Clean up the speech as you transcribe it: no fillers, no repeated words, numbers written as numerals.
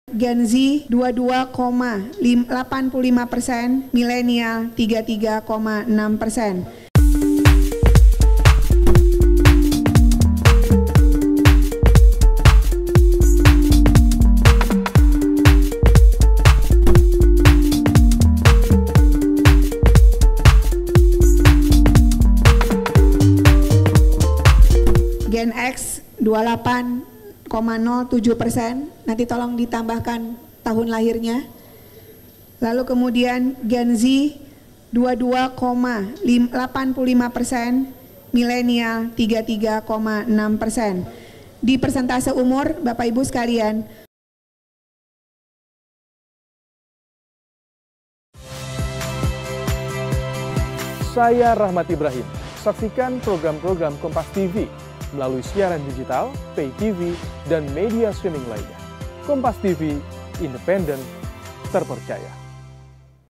Gen Z 22,85%, milenial 33,6%. Gen X 28,07%, nanti tolong ditambahkan tahun lahirnya. Lalu kemudian Gen Z 22,85%, milenial 33,6%. Di persentase umur, Bapak Ibu sekalian, saya Rahmat Ibrahim. Saksikan program-program Kompas TV melalui siaran digital, pay TV, dan media streaming lainnya. Kompas TV, independen, terpercaya.